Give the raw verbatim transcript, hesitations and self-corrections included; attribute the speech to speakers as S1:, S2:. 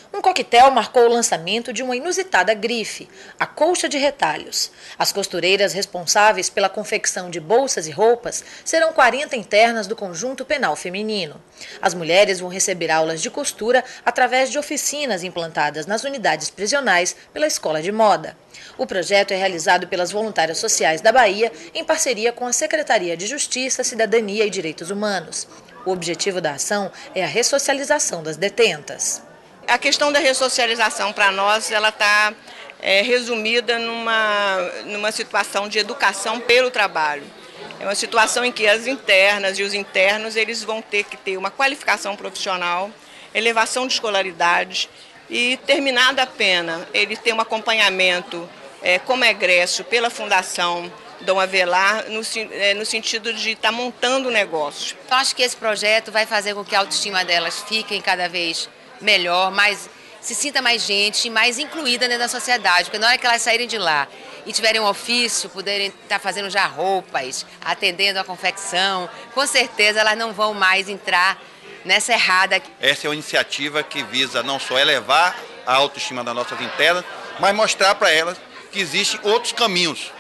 S1: Um coquetel marcou o lançamento de uma inusitada grife, a colcha de retalhos. As costureiras responsáveis pela confecção de bolsas e roupas serão quarenta internas do conjunto penal feminino. As mulheres vão receber aulas de costura através de oficinas implantadas nas unidades prisionais pela Escola de Moda. O projeto é realizado pelas voluntárias sociais da Bahia em parceria com a Secretaria de Justiça, Cidadania e Direitos Humanos. O objetivo da ação é a ressocialização das detentas.
S2: A questão da ressocialização para nós, ela está é, resumida numa, numa situação de educação pelo trabalho. É uma situação em que as internas e os internos eles vão ter que ter uma qualificação profissional, elevação de escolaridade e, terminada a pena, ele ter um acompanhamento é, como egresso pela Fundação Dom Avelar, no, é, no sentido de estar tá montando negócios.
S3: Então, acho que esse projeto vai fazer com que a autoestima delas fique cada vez melhor, mais, se sinta mais gente, mais incluída dentro da sociedade, porque na hora que elas saírem de lá e tiverem um ofício, poderem estar fazendo já roupas, atendendo a confecção, com certeza elas não vão mais entrar nessa errada.
S4: Essa é uma iniciativa que visa não só elevar a autoestima das nossas internas, mas mostrar para elas que existem outros caminhos